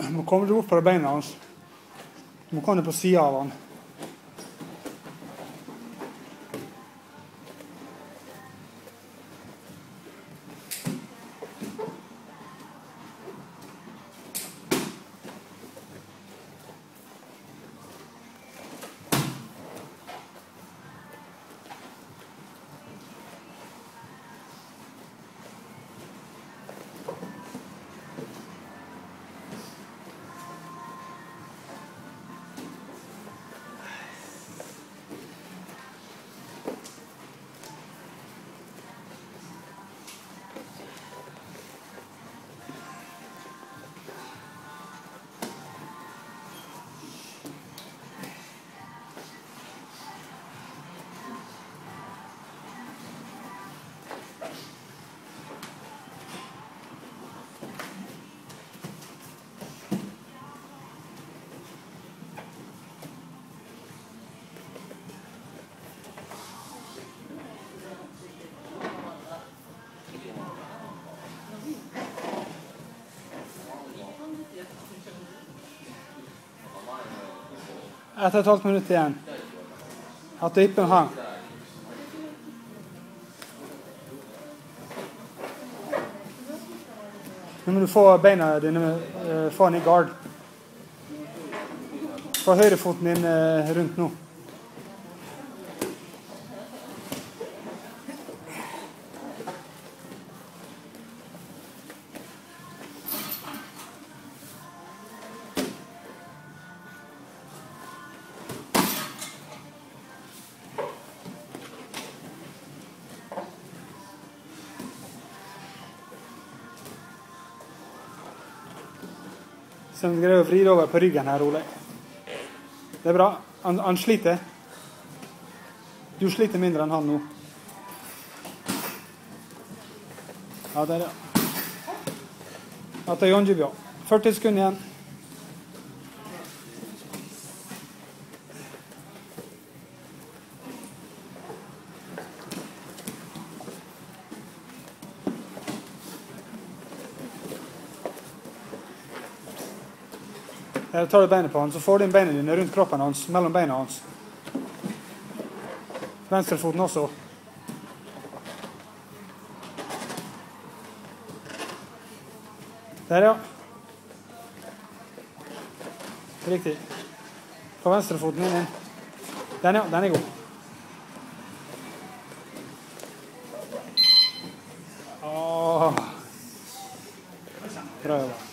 Du må komme deg opp fra beina hans. Du må komme deg på siden av han. Et og et halvt minutt igjen. At hippen hang. Nå må du få beina dine, få den i gard. Få høyrefoten din rundt nå. Så du greier å vri over på ryggen her, Ole. Det er bra. Han sliter. Du sliter mindre enn han nå. Ja, der ja. At det er Jonjibia. 40 sekunder igjen. Her tar du beinet på han, så får du inn beina dine rundt kroppen hans, mellom beina hans. Venstrefoten også. Der, ja. Riktig. Få venstrefoten inn. Den, ja. Den er god. Åh. Bra jobba.